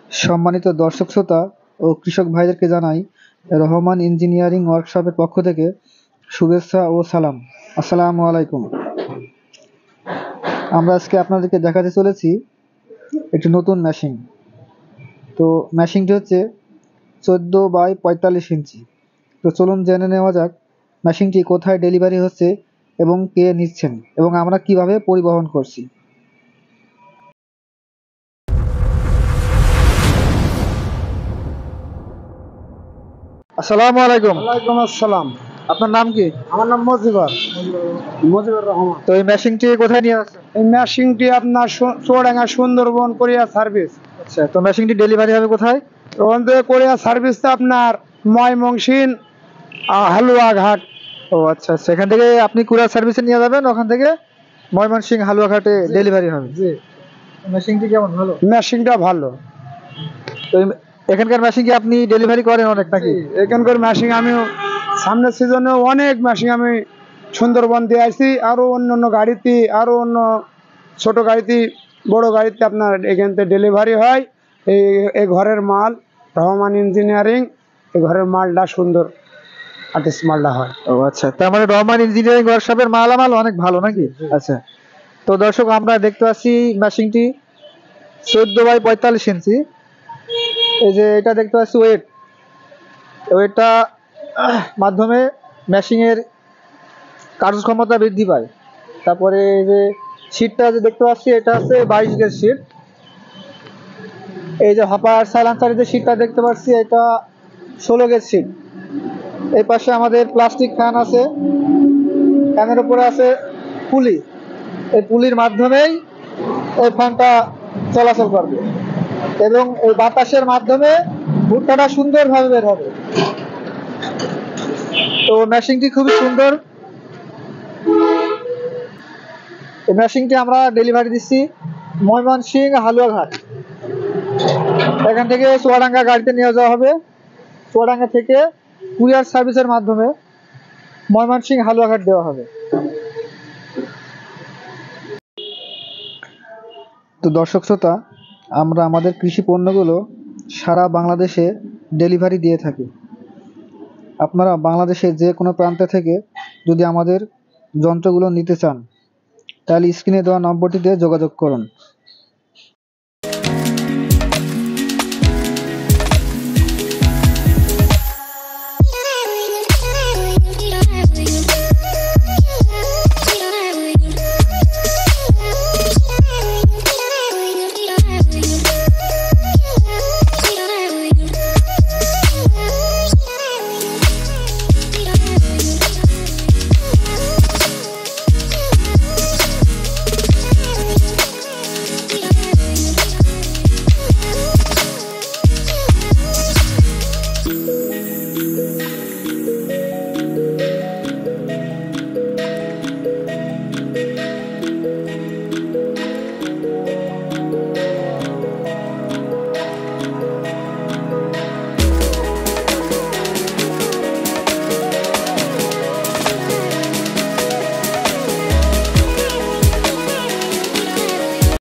সম্মানিত দর্শক শ্রোতা ও কৃষক ভাইদেরকে জানাই রহমান ইঞ্জিনিয়ারিং ওয়ার্কশপের পক্ষ থেকে শুভেচ্ছা ও সালাম। আসসালামু আলাইকুম। আমরা আজকে আপনাদেরকে দেখাতে চলেছি একটি নতুন মেশিন। তো মেশিনটি হচ্ছে 14x45 ইঞ্চি। তো চলুন জেনে নেওয়া যাক মেশিনটি কোথায় ডেলিভারি হচ্ছে এবং কে নিচ্ছেন এবং আমরা কিভাবে পরিবহন করছি। আসসালামু আলাইকুম। ওয়ালাইকুম আসসালাম। আপনার নাম কি? আমার নাম মুজিবুর রহমান। তো এই মেশিনটি কোথায় নিয়ে আসছেন? এই মেশিনটি আপনার চুয়াডাঙ্গা সুন্দরবন কোরিয়া সার্ভিস। আচ্ছা, তো মেশিনটি ডেলিভারি হবে কোথায়? ওখান থেকে কোরিয়া সার্ভিসটা আপনার ময়মনসিংহ হালুয়াঘাট। ও আচ্ছা, সেখান থেকে আপনি কুরিয়ার সার্ভিসে নিয়ে যাবেন, ওখান থেকে ময়মনসিংহ হালুয়াঘাটে ডেলিভারি হবে। জি। মেশিনটি কেমন, ভালো? মেশিনটা ভালো। তো এখানকার মেশিন কি আপনি ডেলিভারি করেন অনেক নাকি? এখানকার মেশিন আমি সামনের সিজনে অনেক মেশিন আমি সুন্দরবন দিয়ে আসছি, আরো অন্য গাড়িতে, আরো অন্য ছোট গাড়িতে, বড় গাড়িতে আপনার এখান থেকে ডেলিভারি হয়। এই ঘরের মাল রহমান ইঞ্জিনিয়ারিং, এই ঘরের মালটা সুন্দর আর্টিস্ট মালটা হয়। ও আচ্ছা, তার মানে রহমান ইঞ্জিনিয়ারিং ওয়ার্কশপের মালামাল অনেক ভালো নাকি? আচ্ছা, তো দর্শক আমরা দেখতে পাচ্ছি মেশিনটি 14x45 ইঞ্চি। এই যে এটা দেখতে পাচ্ছি ওয়েটটা মাধ্যমে মেশিনের কার্যক্ষমতা বৃদ্ধি পায়। তারপরে এই যে সিটটা যে দেখতে পাচ্ছি এটা হচ্ছে 22 গেজ সিট। এই যে হপার সাইলেন্সারের যে সিটটা দেখতে পাচ্ছি এটা 16 গেজ সিট। এই পাশে আমাদের প্লাস্টিক ফ্যান আছে, ফ্যানের উপরে আছে পুলি। এই পুলির মাধ্যমেই এই ফ্যানটা চলাচল করবে এবং এই বাতাসের মাধ্যমে ভুট্টাটা সুন্দরভাবে বের হবে। তো মেশিনটি খুবই সুন্দর। এই মেশিনটি আমরা ডেলিভারি দিচ্ছি ময়মনসিংহ হালুয়াঘাট। এখান থেকে চুয়াডাঙ্গা গাড়িতে নিয়ে যাওয়া হবে। চুয়াডাঙ্গা থেকে কুরিয়ার সার্ভিসের মাধ্যমে ময়মনসিংহ হালুয়াঘাট দেওয়া হবে। তো দর্শক শ্রোতা, আমরা আমাদের কৃষি পণ্যগুলো সারা বাংলাদেশে ডেলিভারি দিয়ে থাকি। আপনারা বাংলাদেশের যে কোনো প্রান্ত থেকে যদি আমাদের যন্ত্রগুলো নিতে চান তাহলে স্ক্রিনে দেওয়া নম্বরটিতে যোগাযোগ করুন।